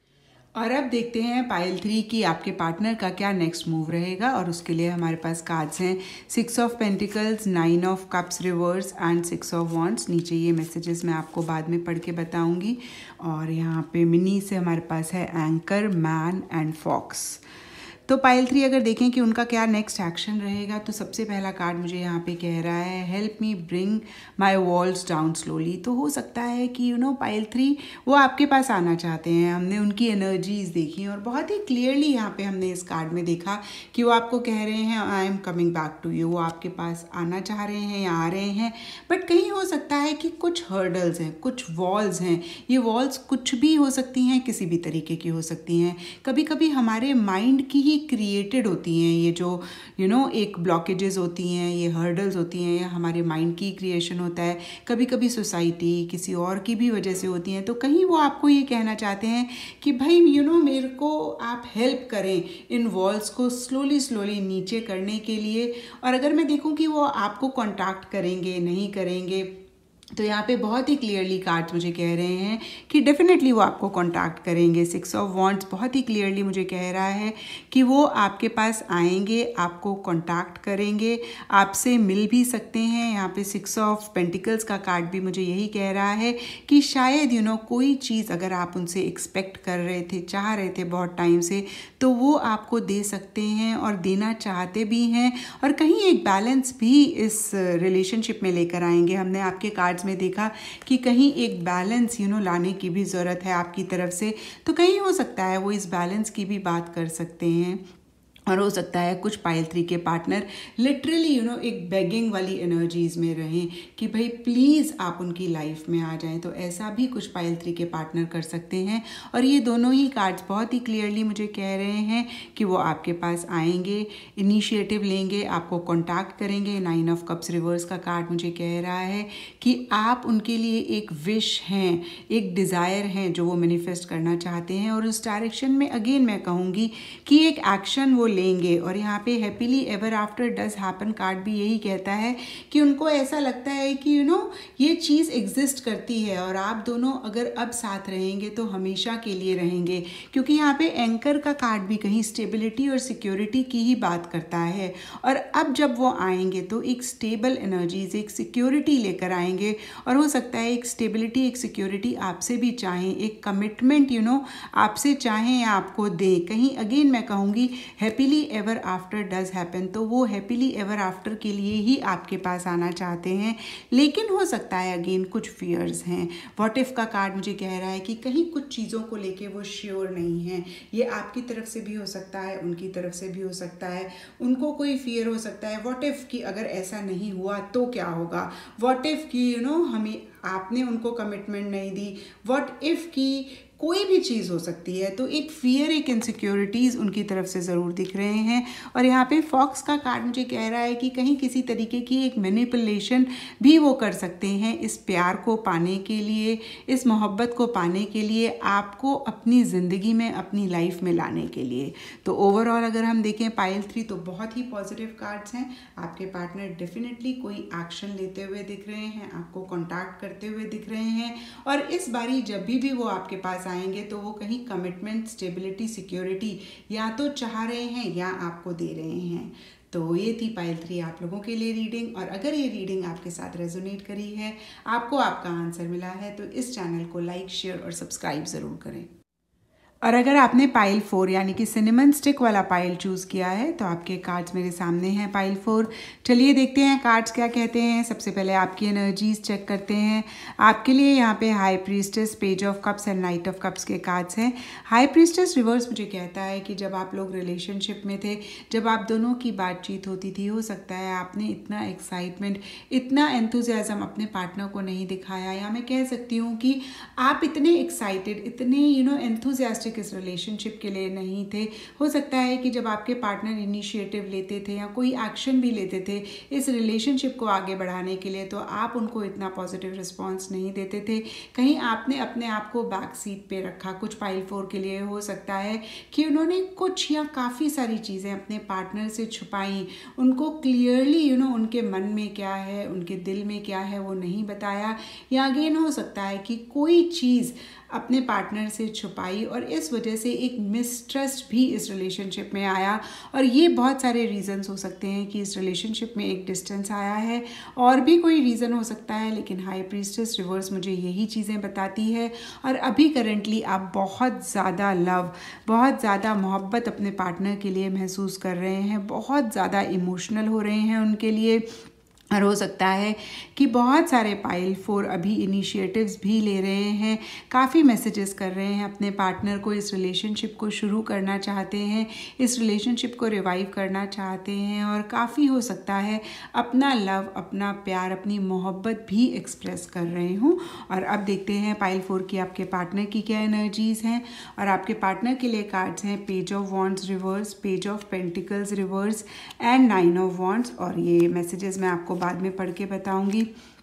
और अब देखते हैं पाइल थ्री की आपके पार्टनर का क्या नेक्स्ट मूव रहेगा। और उसके लिए हमारे पास कार्ड्स हैं six of pentacles, nine of cups reverse and six of wands. नीचे ये मैसेजेस मैं आपको बाद में पढ़ के बताऊंगी। और यहाँ पे मिनी से हमारे पास है एंकर, मैन एंड फॉक्स। तो पाइल थ्री अगर देखें कि उनका क्या नेक्स्ट एक्शन रहेगा, तो सबसे पहला कार्ड मुझे यहाँ पे कह रहा है help me bring my walls down slowly. तो हो सकता है कि यू नो पाइल थ्री वो आपके पास आना चाहते हैं। हमने उनकी एनर्जीज देखी और बहुत ही क्लियरली यहाँ पे हमने इस कार्ड में देखा कि वो आपको कह रहे हैं I am coming back to you. वो आपके पास आना चाह रहे हैं या आ रहे हैं, बट कहीं हो सकता है कि कुछ हर्डल्स हैं, कुछ वॉल्स हैं। ये वॉल्स कुछ भी हो सकती हैं, किसी भी तरीके की हो सकती हैं। कभी कभी हमारे माइंड की क्रिएटेड होती हैं ये जो यू नो एक ब्लॉकेजेस होती हैं, ये हर्डल्स होती हैं, या हमारे माइंड की क्रिएशन होता है। कभी कभी सोसाइटी किसी और की भी वजह से होती हैं। तो कहीं वो आपको ये कहना चाहते हैं कि भाई यू नो मेरे को आप हेल्प करें इन वॉल्स को स्लोली स्लोली नीचे करने के लिए। और अगर मैं देखूं कि वो आपको कॉन्टैक्ट करेंगे नहीं करेंगे, तो यहाँ पे बहुत ही क्लियरली कार्ड्स मुझे कह रहे हैं कि डेफिनेटली वो आपको कांटेक्ट करेंगे। सिक्स ऑफ वॉन्ड्स बहुत ही क्लियरली मुझे कह रहा है कि वो आपके पास आएंगे, आपको कांटेक्ट करेंगे, आपसे मिल भी सकते हैं। यहाँ पे सिक्स ऑफ पेंटिकल्स का कार्ड भी मुझे यही कह रहा है कि शायद यू नो कोई चीज़ अगर आप उनसे एक्सपेक्ट कर रहे थे, चाह रहे थे बहुत टाइम से, तो वो आपको दे सकते हैं और देना चाहते भी हैं। और कहीं एक बैलेंस भी इस रिलेशनशिप में लेकर आएंगे। हमने आपके कार्ड्स में देखा कि कहीं एक बैलेंस यू नो लाने की भी ज़रूरत है आपकी तरफ से। तो कहीं हो सकता है वो इस बैलेंस की भी बात कर सकते हैं। और हो सकता है कुछ पाइल थ्री के पार्टनर लिटरली यू नो एक बेगिंग वाली एनर्जीज में रहें कि भाई प्लीज़ आप उनकी लाइफ में आ जाएं। तो ऐसा भी कुछ पाइल थ्री के पार्टनर कर सकते हैं। और ये दोनों ही कार्ड्स बहुत ही क्लियरली मुझे कह रहे हैं कि वो आपके पास आएंगे, इनिशिएटिव लेंगे, आपको कॉन्टैक्ट करेंगे। नाइन ऑफ कप्स रिवर्स का कार्ड मुझे कह रहा है कि आप उनके लिए एक विश हैं, एक डिज़ायर हैं जो वो मैनिफेस्ट करना चाहते हैं। और उस डायरेक्शन में अगेन मैं कहूँगी कि एक एक्शन वो लेंगे। और यहाँ पे happily ever after does happen card भी यही कहता है कि उनको ऐसा लगता है कि यू नो ये चीज़ एग्जिस्ट करती है और आप दोनों अगर अब साथ रहेंगे तो हमेशा के लिए रहेंगे। क्योंकि यहाँ पे एंकर का कार्ड भी कहीं स्टेबिलिटी और सिक्योरिटी की ही बात करता है। और अब जब वो आएंगे तो एक स्टेबल एनर्जीज, एक सिक्योरिटी लेकर आएंगे। और हो सकता है एक स्टेबिलिटी, एक सिक्योरिटी आपसे भी चाहें, एक कमिटमेंट यू नो आपसे चाहें या आपको दें। कहीं अगेन मैं कहूँगी happily ever after does happen, तो वो हैप्पीली एवर आफ्टर के लिए ही आपके पास आना चाहते हैं। लेकिन हो सकता है अगेन कुछ फियर्स हैं। व्हाट इफ का कार्ड मुझे कह रहा है कि कहीं कुछ चीज़ों को लेके वो श्योर नहीं है। ये आपकी तरफ से भी हो सकता है, उनकी तरफ से भी हो सकता है। उनको कोई फियर हो सकता है व्हाट इफ कि अगर ऐसा नहीं हुआ तो क्या होगा, व्हाट इफ कि यू नो हमें आपने उनको कमिटमेंट नहीं दी, व्हाट इफ कि कोई भी चीज़ हो सकती है। तो एक फियर, एक इनसिक्योरिटीज़ उनकी तरफ से ज़रूर दिख रहे हैं। और यहाँ पे फॉक्स का कार्ड मुझे कह रहा है कि कहीं किसी तरीके की एक मैनिपुलेशन भी वो कर सकते हैं इस प्यार को पाने के लिए, इस मोहब्बत को पाने के लिए, आपको अपनी ज़िंदगी में, अपनी लाइफ में लाने के लिए। तो ओवरऑल अगर हम देखें पाइल थ्री, तो बहुत ही पॉजिटिव कार्ड्स हैं। आपके पार्टनर डेफिनेटली कोई एक्शन लेते हुए दिख रहे हैं, आपको कॉन्टैक्ट करते हुए दिख रहे हैं। और इस बारी जब भी भी वो आपके पास आएंगे तो वो कहीं कमिटमेंट, स्टेबिलिटी, सिक्योरिटी या तो चाह रहे हैं या आपको दे रहे हैं। तो ये थी पाइल थ्री आप लोगों के लिए रीडिंग, और अगर ये रीडिंग आपके साथ रेजोनेट करी है, आपको आपका आंसर मिला है, तो इस चैनल को लाइक, शेयर और सब्सक्राइब ज़रूर करें। और अगर आपने पाइल फोर यानी कि सिनेमन स्टिक वाला पाइल चूज़ किया है तो आपके कार्ड्स मेरे सामने हैं पाइल फोर। चलिए देखते हैं कार्ड्स क्या कहते हैं। सबसे पहले आपकी एनर्जीज चेक करते हैं। आपके लिए यहाँ पे high priestess, page of cups and knight of cups के कार्ड्स हैं। हाई प्रीस्टेस रिवर्स मुझे कहता है कि जब आप लोग रिलेशनशिप में थे, जब आप दोनों की बातचीत होती थी, हो सकता है आपने इतना एक्साइटमेंट, इतना एंथुजियाज्म अपने पार्टनर को नहीं दिखाया, या मैं कह सकती हूँ कि आप इतने एक्साइटेड, इतने यू नो एंथुजियास्टिक इस रिलेशनशिप के लिए नहीं थे। हो सकता है कि जब आपके पार्टनर इनिशिएटिव लेते थे या कोई एक्शन भी लेते थे इस रिलेशनशिप को आगे बढ़ाने के लिए, तो आप उनको इतना पॉजिटिव रिस्पॉन्स नहीं देते थे। कहीं आपने अपने आप को बैक सीट पे रखा। कुछ पाइल फोर के लिए हो सकता है कि उन्होंने कुछ या काफ़ी सारी चीज़ें अपने पार्टनर से छुपाई, उनको क्लियरली यू नो उनके मन में क्या है, उनके दिल में क्या है वो नहीं बताया, या अगेन हो सकता है कि कोई चीज़ अपने पार्टनर से छुपाई और इस वजह से एक मिसट्रस्ट भी इस रिलेशनशिप में आया। और ये बहुत सारे रीजंस हो सकते हैं कि इस रिलेशनशिप में एक डिस्टेंस आया है, और भी कोई रीज़न हो सकता है, लेकिन हाई प्रीस्टेस रिवर्स मुझे यही चीज़ें बताती है। और अभी करेंटली आप बहुत ज़्यादा लव, बहुत ज़्यादा मोहब्बत अपने पार्टनर के लिए महसूस कर रहे हैं, बहुत ज़्यादा इमोशनल हो रहे हैं उनके लिए। और हो सकता है कि बहुत सारे पाइल फोर अभी इनिशिएटिव्स भी ले रहे हैं, काफ़ी मैसेजेस कर रहे हैं अपने पार्टनर को, इस रिलेशनशिप को शुरू करना चाहते हैं, इस रिलेशनशिप को रिवाइव करना चाहते हैं, और काफ़ी हो सकता है अपना लव, अपना प्यार, अपनी मोहब्बत भी एक्सप्रेस कर रहे हूँ। और अब देखते हैं पाइल फोर की आपके पार्टनर की क्या एनर्जीज़ हैं। और आपके पार्टनर के लिए कार्ड्स हैं page of wands reverse, page of pentacles reverse and nine of wands. और ये मैसेजेस मैं आपको बाद में पढ़ के बताऊंगी।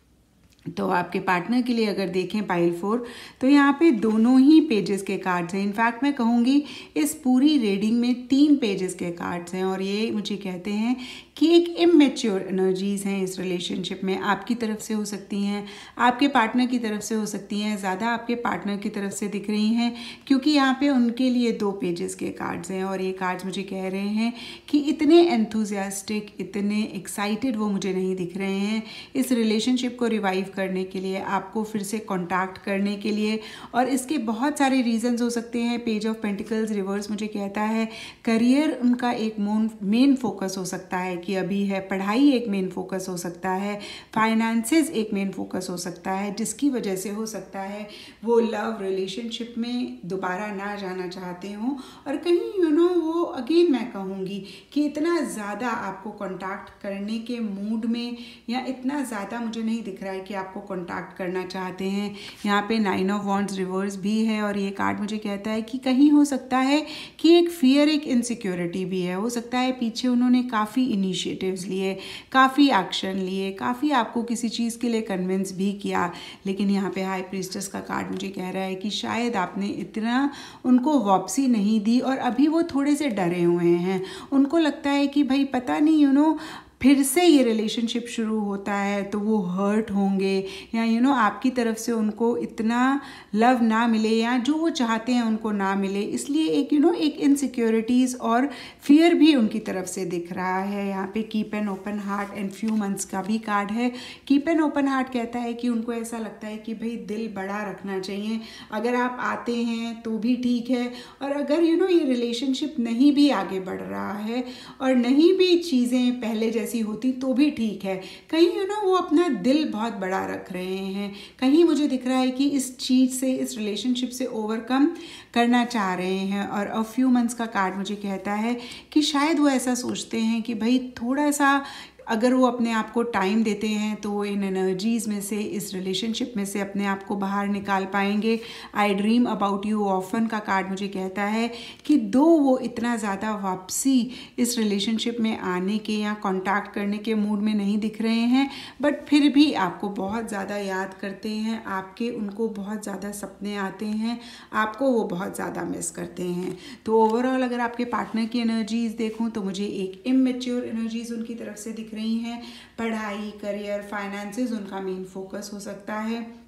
तो आपके पार्टनर के लिए अगर देखें पाइल फोर, तो यहाँ पे दोनों ही पेजेस के कार्ड्स हैं। इनफैक्ट मैं कहूँगी इस पूरी रीडिंग में तीन पेजेस के कार्ड्स हैं, और ये मुझे कहते हैं कि एक इमेच्योर एनर्जीज़ हैं इस रिलेशनशिप में। आपकी तरफ से हो सकती हैं, आपके पार्टनर की तरफ से हो सकती हैं, ज़्यादा आपके पार्टनर की तरफ से दिख रही हैं, क्योंकि यहाँ पे उनके लिए दो पेजेस के कार्ड्स हैं। और ये कार्ड्स मुझे कह रहे हैं कि इतने एंथुजियास्टिक, इतने एक्साइटेड वो मुझे नहीं दिख रहे हैं इस रिलेशनशिप को रिवाइव करने के लिए, आपको फिर से कॉन्टैक्ट करने के लिए। और इसके बहुत सारे रीजंस हो सकते हैं। पेज ऑफ पेंटिकल्स रिवर्स मुझे कहता है करियर उनका एक मेन फोकस हो सकता है कि अभी है, पढ़ाई एक मेन फोकस हो सकता है, फाइनेंसेस एक मेन फोकस हो सकता है, जिसकी वजह से हो सकता है वो लव रिलेशनशिप में दोबारा ना जाना चाहते हों। और कहीं यू नो वो अगेन मैं कहूँगी कि इतना ज़्यादा आपको कॉन्टैक्ट करने के मूड में, या इतना ज़्यादा मुझे नहीं दिख रहा है कि आपको कॉन्टैक्ट करना चाहते हैं। यहाँ पे नाइन ऑफ वॉन्ड्स रिवर्स भी है, और ये कार्ड मुझे कहता है कि कहीं हो सकता है कि एक फियर, एक इनसिक्योरिटी भी है। हो सकता है पीछे उन्होंने काफ़ी इनिशिएटिव्स लिए, काफ़ी एक्शन लिए, काफ़ी आपको किसी चीज़ के लिए कन्विंस भी किया, लेकिन यहाँ पे हाई प्रीस्टेस का कार्ड मुझे कह रहा है कि शायद आपने इतना उनको वापसी नहीं दी, और अभी वो थोड़े से डरे हुए हैं। उनको लगता है कि भाई पता नहीं यू नो फिर से ये रिलेशनशिप शुरू होता है तो वो हर्ट होंगे, या यू नो आपकी तरफ से उनको इतना लव ना मिले, या जो वो चाहते हैं उनको ना मिले, इसलिए एक यू नो एक इनसिक्योरिटीज़ और फियर भी उनकी तरफ से दिख रहा है। यहाँ पे keep an open heart and few months का भी कार्ड है। कीप एन ओपन हार्ट कहता है कि उनको ऐसा लगता है कि भाई दिल बड़ा रखना चाहिए, अगर आप आते हैं तो भी ठीक है, और अगर यू नो ये रिलेशनशिप नहीं भी आगे बढ़ रहा है और नहीं भी चीज़ें पहले जैसे होती तो भी ठीक है, कहीं यू नो वो अपना दिल बहुत बड़ा रख रहे हैं। कहीं मुझे दिख रहा है कि इस चीज़ से, इस रिलेशनशिप से ओवरकम करना चाह रहे हैं। और अ फ्यू मंथ्स का कार्ड मुझे कहता है कि शायद वो ऐसा सोचते हैं कि भाई थोड़ा सा अगर वो अपने आप को टाइम देते हैं तो वो इन एनर्जीज़ में से, इस रिलेशनशिप में से अपने आप को बाहर निकाल पाएंगे। I dream about you often का कार्ड मुझे कहता है कि दो वो इतना ज़्यादा वापसी इस रिलेशनशिप में आने के या कांटेक्ट करने के मूड में नहीं दिख रहे हैं, बट फिर भी आपको बहुत ज़्यादा याद करते हैं, आपके उनको बहुत ज़्यादा सपने आते हैं, आपको वो बहुत ज़्यादा मिस करते हैं। तो ओवरऑल अगर आपके पार्टनर की एनर्जीज़ देखूँ तो मुझे एक इमेच्योर एनर्जीज़ उनकी तरफ से दिख रही हैं। पढ़ाई, करियर, फाइनेंसेस उनका मेन फोकस हो सकता है।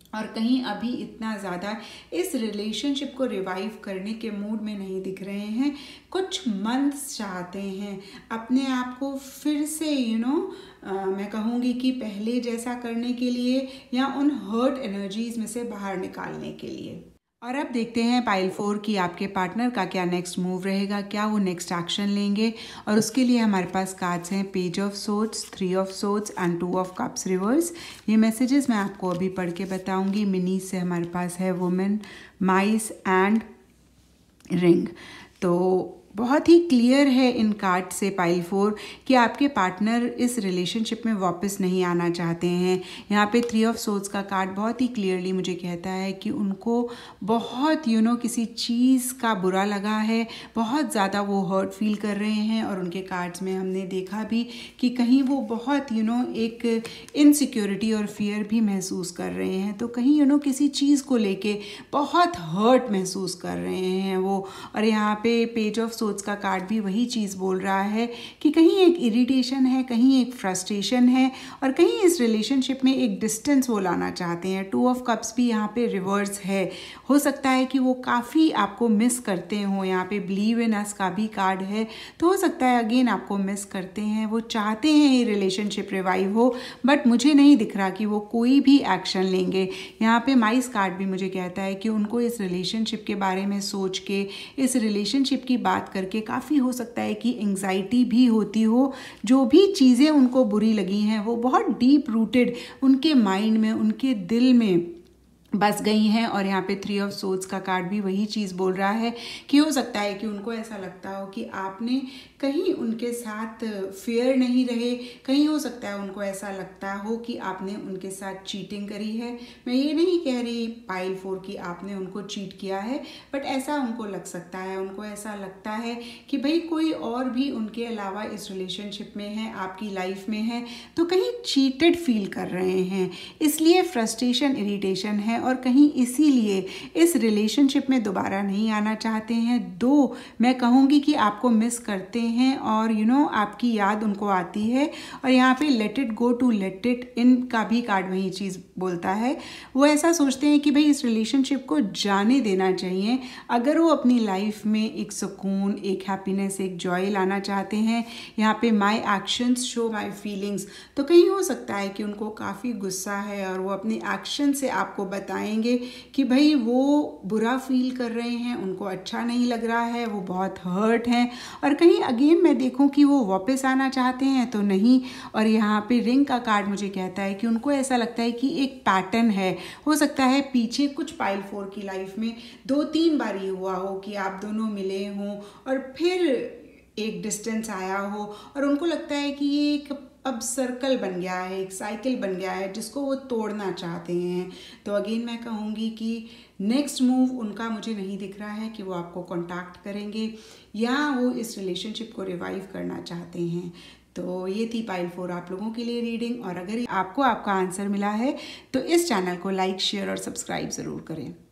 और कहीं अभी इतना ज़्यादा इस रिलेशनशिप को रिवाइव करने के मूड में नहीं दिख रहे हैं। कुछ मंथ्स चाहते हैं अपने आप को फिर से यू नो मैं कहूँगी कि पहले जैसा करने के लिए या उन हर्ट एनर्जीज में से बाहर निकालने के लिए। और अब देखते हैं पाइल फोर की आपके पार्टनर का क्या नेक्स्ट मूव रहेगा, क्या वो नेक्स्ट एक्शन लेंगे। और उसके लिए हमारे पास कार्ड्स हैं page of swords, three of swords and two of cups reverse. ये मैसेजेस मैं आपको अभी पढ़ के बताऊंगी। मिनी से हमारे पास है वुमेन, माइस एंड रिंग। तो बहुत ही क्लियर है इन कार्ड से पाइल फोर कि आपके पार्टनर इस रिलेशनशिप में वापस नहीं आना चाहते हैं। यहाँ पे थ्री ऑफ सोर्ड्स का कार्ड बहुत ही क्लियरली मुझे कहता है कि उनको बहुत यू नो किसी चीज़ का बुरा लगा है, बहुत ज़्यादा वो हर्ट फील कर रहे हैं। और उनके कार्ड्स में हमने देखा भी कि कहीं वो बहुत यू नो एक इनसिक्योरिटी और फियर भी महसूस कर रहे हैं। तो कहीं यू नो किसी चीज़ को लेके बहुत हर्ट महसूस कर रहे हैं वो। और यहाँ पे पेज ऑफ सोर्ड्स का कार्ड भी वही चीज़ बोल रहा है कि कहीं एक इरिटेशन है, कहीं एक फ्रस्ट्रेशन है और कहीं इस रिलेशनशिप में एक डिस्टेंस वो लाना चाहते हैं। टू ऑफ कप्स भी यहाँ पे रिवर्स है। हो सकता है कि वो काफ़ी आपको मिस करते हों। यहाँ पे बिलीव इन अस का भी कार्ड है, तो हो सकता है अगेन आपको मिस करते हैं। वो चाहते हैं ये रिलेशनशिप रिवाइव हो, बट मुझे नहीं दिख रहा कि वो कोई भी एक्शन लेंगे। यहाँ पे माइस कार्ड भी मुझे कहता है कि उनको इस रिलेशनशिप के बारे में सोच के, इस रिलेशनशिप की बात करके काफ़ी हो सकता है कि एंग्जाइटी भी होती हो। जो भी चीज़ें उनको बुरी लगी हैं वो बहुत डीप रूटेड उनके माइंड में, उनके दिल में बस गई हैं। और यहाँ पे थ्री ऑफ सोर्ड्स का कार्ड भी वही चीज़ बोल रहा है कि हो सकता है कि उनको ऐसा लगता हो कि आपने कहीं उनके साथ फेयर नहीं रहे। कहीं हो सकता है उनको ऐसा लगता हो कि आपने उनके साथ चीटिंग करी है। मैं ये नहीं कह रही पाइल फोर कि आपने उनको चीट किया है, बट ऐसा उनको लग सकता है। उनको ऐसा लगता है कि भाई कोई और भी उनके अलावा इस रिलेशनशिप में है, आपकी लाइफ में है, तो कहीं चीटेड फील कर रहे हैं। इसलिए फ्रस्ट्रेशन, इरिटेशन है और कहीं इसीलिए इस रिलेशनशिप में दोबारा नहीं आना चाहते हैं। दो मैं कहूँगी कि आपको मिस करते हैं और यू you नो know, आपकी याद उनको आती है। और यहाँ पे let it go to let it in का भी कार्ड वही चीज़ बोलता है। वो ऐसा सोचते हैं कि भाई इस रिलेशनशिप को जाने देना चाहिए। अगर वो अपनी लाइफ में एक सुकून, एक हैप्पीनेस, एक जॉय लाना चाहते हैं, यहाँ पे my actions show my feelings, तो कहीं हो सकता है कि उनको काफ़ी गुस्सा है और वो अपने एक्शन से आपको बताएंगे कि भाई वो बुरा फील कर रहे हैं, उनको अच्छा नहीं लग रहा है, वो बहुत हर्ट हैं। और कहीं अगेन मैं देखूं कि वो वापस आना चाहते हैं तो नहीं। और यहाँ पे रिंग का कार्ड मुझे कहता है कि उनको ऐसा लगता है कि एक पैटर्न है। हो सकता है पीछे कुछ पाइल फोर की लाइफ में दो तीन बार ये हुआ हो कि आप दोनों मिले हों और फिर एक डिस्टेंस आया हो और उनको लगता है कि ये एक अब सर्कल बन गया है, एक साइकिल बन गया है जिसको वो तोड़ना चाहते हैं। तो अगेन मैं कहूँगी कि नेक्स्ट मूव उनका मुझे नहीं दिख रहा है कि वो आपको कांटेक्ट करेंगे या वो इस रिलेशनशिप को रिवाइव करना चाहते हैं। तो ये थी पाइल फोर आप लोगों के लिए रीडिंग। और अगर आपको आपका आंसर मिला है तो इस चैनल को लाइक, शेयर और सब्सक्राइब ज़रूर करें।